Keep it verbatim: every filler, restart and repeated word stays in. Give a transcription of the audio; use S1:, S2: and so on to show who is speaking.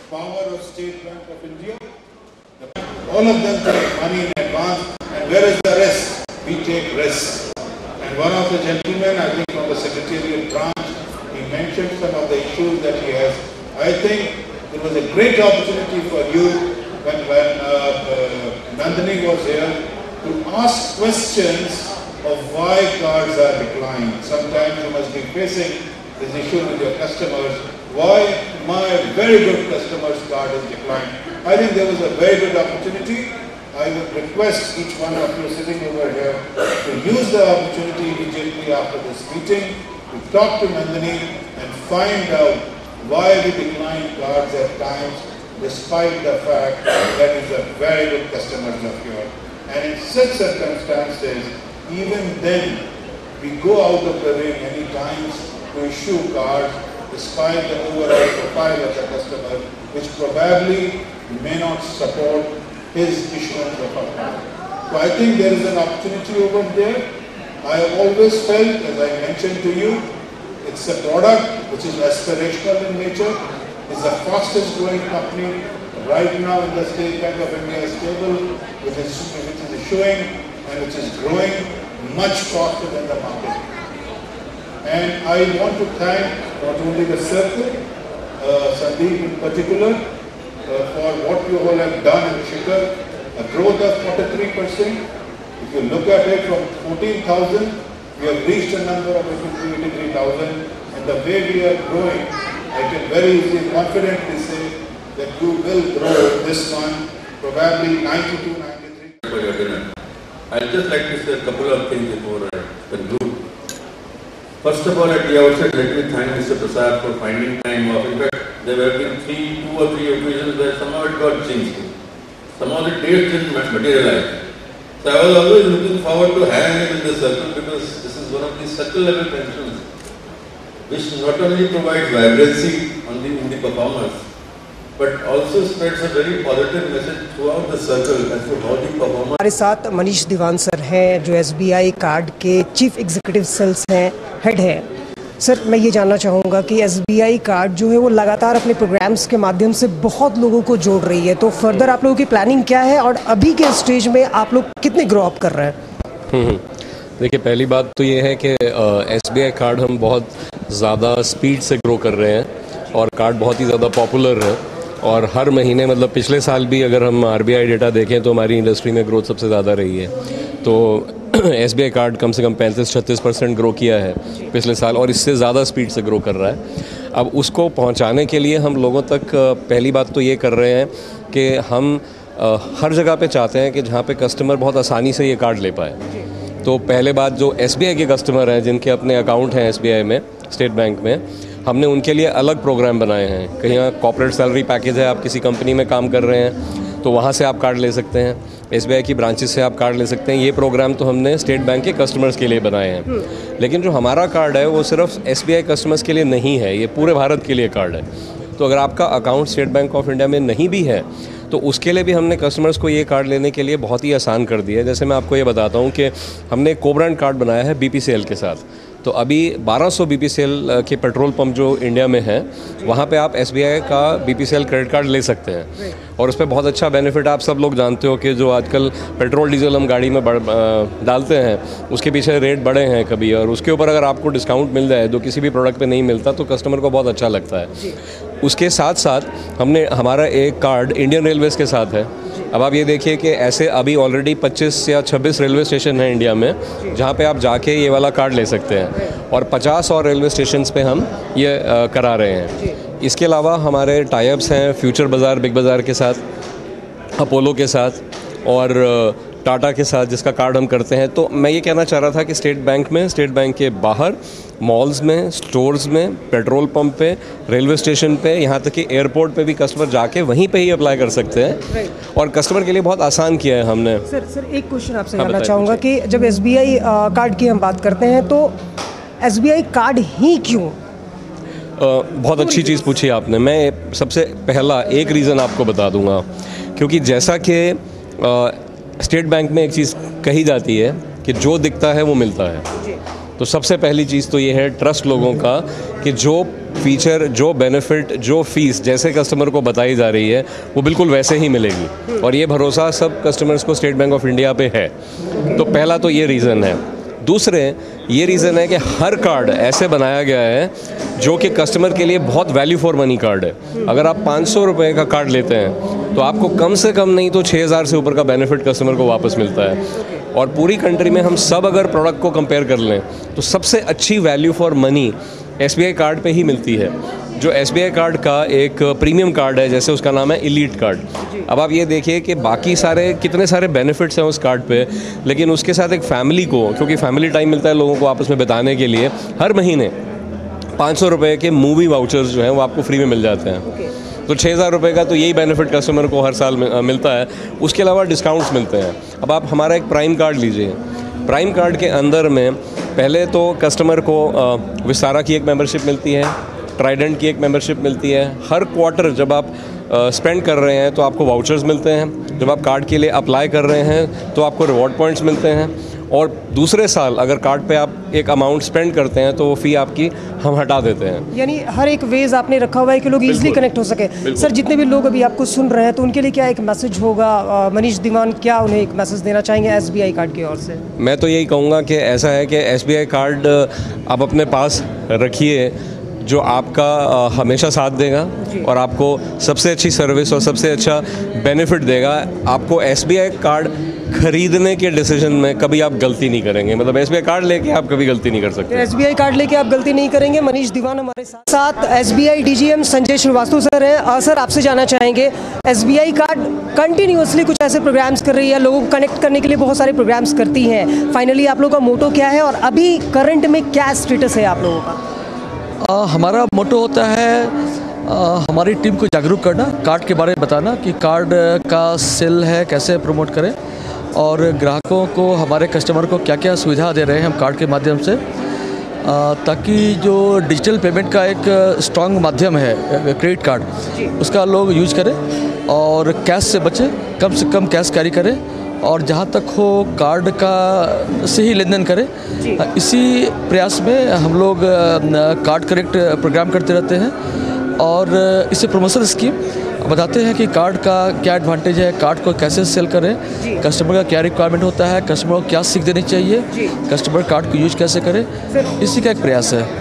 S1: power of State Bank of India. All of them take money in advance, and where is the rest? We take risk. And one of the gentlemen, I think from the Secretariat branch, he mentioned some of the issues that he has. I think it was a great opportunity for you when, when uh, uh, Nandini was here to ask questions of why cards are declined. Sometimes you must be facing this issue with your customers. Why my very good customer's card is declined? I think there was a very good opportunity. I would request each one of you sitting over here to use the opportunity immediately after this meeting to talk to Nandini and find out why we decline cards at times, despite the fact that is a very good customer of yours. And in such circumstances, even then, we go out of the way many times to issue cards despite the overall profile of the customer, which probably may not support his issuance of a card. So I think there is an opportunity over there. I have always felt, as I mentioned to you, it's a product which is aspirational in nature. It's the fastest growing company right now in the State Bank of India stable, which is, which is issuing and which is growing much faster than the market. And I want to thank not only the circle, uh, Sandeep in particular, uh, for what you all have done in Shikhar, a growth of forty-three percent. If you look at it from fourteen thousand, we have reached a number of eighty-three thousand, and the way we are growing, I can very easily, confidently say that you will grow this one, probably ninety-two, ninety-three.
S2: For your dinner. I'd just like to say a couple of things before I conclude. First of all, at the outset, let me thank Mister Prasad for finding time off. In fact, there have been three, two or three occasions where somehow it got changed. Somehow the dates didn't materialize. So I was always looking forward to having him in the circle because this is one of the circle level pensions which not only provides vibrancy on the, in the performance, but also spreads a very positive message throughout the circle as to how the performance.
S3: हमारे साथ मनीष दीवान sir हैं जो S B I card के chief executive sales हैं, head हैं। Sir मैं ये जानना चाहूँगा कि एस बी आई कार्ड जो है वो लगातार अपने प्रोग्राम्स के माध्यम से बहुत लोगों को जोड़ रही है, तो फर्दर आप लोगों की प्लानिंग क्या है और अभी के स्टेज में आप लोग कितने ग्रो अप कर रहे हैं?
S4: देखिए, पहली बात तो ये है कि एस बी आई कार्ड हम बहुत ज़्यादा स्पीड से ग्रो कर रहे हैं और कार्ड बहुत ही ज़्यादा पॉपुलर है और हर महीने, मतलब पिछले साल भी अगर हम आर बी आई डेटा देखें तो हमारी इंडस्ट्री में ग्रोथ सबसे ज़्यादा रही है। तो एस बी आई कार्ड कम से कम पैंतीस छत्तीस परसेंट ग्रो किया है पिछले साल और इससे ज़्यादा स्पीड से ग्रो कर रहा है। अब उसको पहुंचाने के लिए हम लोगों तक पहली बात तो ये कर रहे हैं कि हम हर जगह पे चाहते हैं कि जहाँ पे कस्टमर बहुत आसानी से ये कार्ड ले पाए। तो पहले बात, जो एस बी आई के कस्टमर हैं जिनके अपने अकाउंट हैं एस बी आई में, स्टेट बैंक में, हमने उनके लिए अलग प्रोग्राम बनाए हैं। कहीं कॉर्पोरेट सैलरी पैकेज है, आप किसी कंपनी में काम कर रहे हैं तो वहाँ से आप कार्ड ले सकते हैं, एस बी आई की ब्रांचेस से आप कार्ड ले सकते हैं। ये प्रोग्राम तो हमने स्टेट बैंक के कस्टमर्स के लिए बनाए हैं। लेकिन जो हमारा कार्ड है वो सिर्फ एस बी आई कस्टमर्स के लिए नहीं है, ये पूरे भारत के लिए कार्ड है। तो अगर आपका account state bank of India में नहीं भी है तो उसके लिए भी हमने कस्टमर्स को ये कार्ड लेने के लिए बहुत ही आसान कर दिया है। जैसे मैं आपको ये बताता हूँ कि हमने को ब्रांड कार्ड बनाया है बी पी सी एल के साथ। तो अभी बारह सौ बी पी सी एल के पेट्रोल पंप जो इंडिया में हैं वहाँ पे आप एस बी आई का B P C L credit card ले सकते हैं और उस पर बहुत अच्छा बेनिफिट, आप सब लोग जानते हो कि जो आजकल पेट्रोल डीजल हम गाड़ी में बढ़ डालते हैं उसके पीछे रेट बढ़े हैं कभी, और उसके ऊपर अगर आपको डिस्काउंट मिल जाए जो किसी भी प्रोडक्ट पे नहीं मिलता तो कस्टमर को बहुत अच्छा लगता है। उसके साथ साथ हमने हमारा एक कार्ड इंडियन रेलवेज़ के साथ है। अब आप ये देखिए कि ऐसे अभी ऑलरेडी पच्चीस या छब्बीस रेलवे स्टेशन हैं इंडिया में जहाँ पे आप जाके ये वाला कार्ड ले सकते हैं और पचास और रेलवे स्टेशंस पे हम ये आ, करा रहे हैं। इसके अलावा हमारे टाइप्स हैं फ्यूचर बाज़ार, बिग बाज़ार के साथ, अपोलो के साथ और टाटा के साथ जिसका कार्ड हम करते हैं। तो मैं ये कहना चाह रहा था कि स्टेट बैंक में, स्टेट बैंक के बाहर, मॉल्स में, स्टोर्स में, पेट्रोल पंप पे, रेलवे स्टेशन पे, यहाँ तक कि एयरपोर्ट पे भी कस्टमर जाके वहीं पे ही अप्लाई कर सकते हैं और कस्टमर के लिए बहुत आसान किया है हमने।
S3: सर सर एक क्वेश्चन आपसे करना चाहूँगा कि जब एस बी आई कार्ड की हम बात करते हैं तो एस बी आई कार्ड ही क्यों?
S4: आ, बहुत अच्छी चीज़ पूछी आपने। मैं सबसे पहला एक रीज़न आपको बता दूँगा, क्योंकि जैसा कि स्टेट बैंक में एक चीज़ कही जाती है कि जो दिखता है वो मिलता है। तो सबसे पहली चीज़ तो ये है ट्रस्ट लोगों का कि जो फीचर, जो बेनिफिट, जो फीस जैसे कस्टमर को बताई जा रही है वो बिल्कुल वैसे ही मिलेगी, और ये भरोसा सब कस्टमर्स को स्टेट बैंक ऑफ इंडिया पे है। तो पहला तो ये रीज़न है। दूसरे ये रीज़न है कि हर कार्ड ऐसे बनाया गया है जो कि कस्टमर के लिए बहुत वैल्यू फॉर मनी कार्ड है। अगर आप पाँच सौ रुपये का कार्ड लेते हैं तो आपको कम से कम नहीं तो छः हज़ार से ऊपर का बेनिफिट कस्टमर को वापस मिलता है। और पूरी कंट्री में हम सब अगर प्रोडक्ट को कंपेयर कर लें तो सबसे अच्छी value for money S B I card पे ही मिलती है। जो एस बी आई कार्ड का एक प्रीमियम कार्ड है, जैसे उसका नाम है इलीट कार्ड। अब आप ये देखिए कि बाकी सारे कितने सारे बेनिफिट्स हैं उस कार्ड पे, लेकिन उसके साथ एक फैमिली को, क्योंकि फैमिली टाइम मिलता है लोगों को आपस में बिताने के लिए, हर महीने पाँच सौ रुपये के मूवी वाउचर्स जो हैं वो आपको फ्री में मिल जाते हैं। तो छः हज़ार रुपये का तो यही बेनिफिट कस्टमर को हर साल मिलता है। उसके अलावा डिस्काउंट्स मिलते हैं। अब आप हमारा एक प्राइम कार्ड लीजिए। प्राइम कार्ड के अंदर में पहले तो कस्टमर को विस्तारा की एक मेंबरशिप मिलती है, ट्राइडेंट की एक मेंबरशिप मिलती है। हर क्वार्टर जब आप स्पेंड कर रहे हैं तो आपको वाउचर्स मिलते हैं। जब आप कार्ड के लिए अप्लाई कर रहे हैं तो आपको रिवॉर्ड पॉइंट्स मिलते हैं। और दूसरे साल अगर कार्ड पे आप एक अमाउंट स्पेंड करते हैं तो वो फ़ी आपकी हम हटा देते हैं।
S3: यानी हर एक वेज आपने रखा हुआ है कि लोग इजीली कनेक्ट हो सके। सर, जितने भी लोग अभी आपको सुन रहे हैं तो उनके लिए क्या एक मैसेज होगा? मनीष दीवान क्या उन्हें एक मैसेज देना चाहेंगे एस बी आई कार्ड की ओर से?
S4: मैं तो यही कहूँगा कि ऐसा है कि एस बी आई कार्ड आप अपने पास रखिए, जो आपका आ, हमेशा साथ देगा और आपको सबसे अच्छी सर्विस और सबसे अच्छा बेनिफिट देगा। आपको एस बी आई कार्ड खरीदने के डिसीजन में कभी आप गलती नहीं करेंगे। मतलब एस बी आई कार्ड लेके आप कभी गलती नहीं कर सकते।
S3: एस बी आई कार्ड लेके आप गलती नहीं करेंगे। मनीष दीवान हमारे साथ साथ S B I D G M Sanjay Srivastava sir हैं। सर, आपसे जानना चाहेंगे, S B I card continuously कुछ ऐसे प्रोग्राम्स कर रही है, लोगों को कनेक्ट करने के लिए बहुत सारे प्रोग्राम्स करती हैं। फाइनली आप लोगों का मोटो क्या है और अभी करंट में क्या स्टेटस है आप लोगों का?
S5: आ, हमारा मोटो होता है आ, हमारी टीम को जागरूक करना, कार्ड के बारे में बताना कि कार्ड का सेल है, कैसे प्रमोट करें, और ग्राहकों को, हमारे कस्टमर को क्या क्या सुविधा दे रहे हैं हम कार्ड के माध्यम से, आ, ताकि जो डिजिटल पेमेंट का एक स्ट्रॉन्ग माध्यम है क्रेडिट कार्ड, उसका लोग यूज करें और कैश से बचें, कम से कम कैश कैरी करें, और जहाँ तक हो कार्ड का से ही लेन देन करें। इसी प्रयास में हम लोग कार्ड करेक्ट प्रोग्राम करते रहते हैं और इसे प्रमोशन स्कीम बताते हैं कि कार्ड का क्या एडवांटेज है, कार्ड को कैसे सेल करें, कस्टमर का क्या रिक्वायरमेंट होता है, कस्टमर को क्या सीख देनी चाहिए, कस्टमर कार्ड को यूज कैसे करें, इसी का एक प्रयास है।